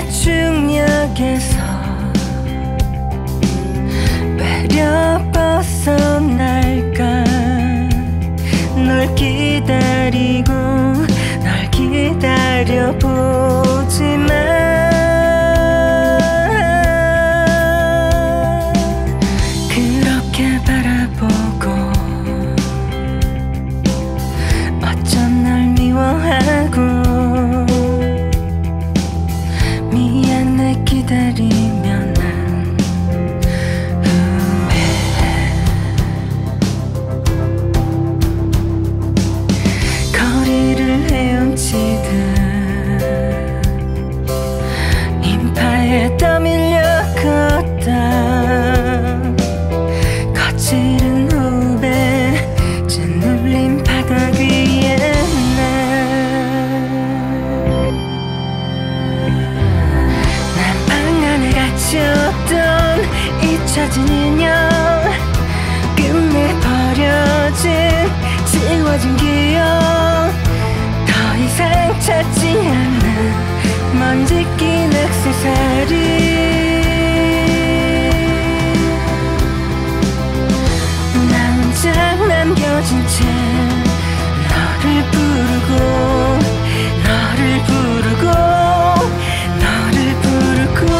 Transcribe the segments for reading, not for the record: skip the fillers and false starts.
중력에서 배려 벗어날까. 널 기다리고 널 기다려보지만 그렇게 바라보고 어쩜 널 미워하고 미안해 기다리면 난 후회해. 거리를 헤엄치듯 인파에 떠밀려 걷다. 거칠은 호흡에 짓눌린 바닥 위에 난 방 안에 갇혔던 잊혀진 인형, 끝내 버려진 지워진 기억, 더 이상 찾지 않는 먼지 낀 액세서리. 나 혼자 남겨진 채 너를 부르고 너를 부르고 너를 부르고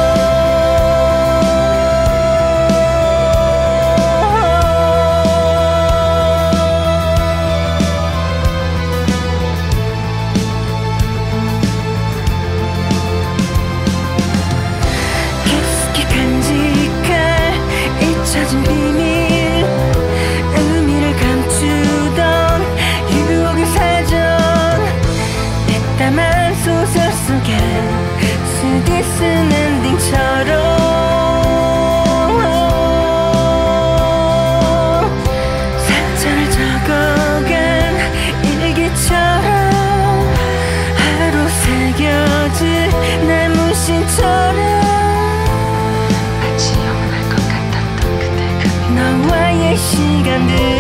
깊숙이 간직할 잊혀진 비밀, 의미를 감추던 유혹의 사전, 빗담한 소설 속에 쓰디 쓴 엔딩처럼 상처를 적어간 일기처럼 하루 새겨질 내 문신처럼 마치 영원할 것 같았던 그때 그 너와의 시간들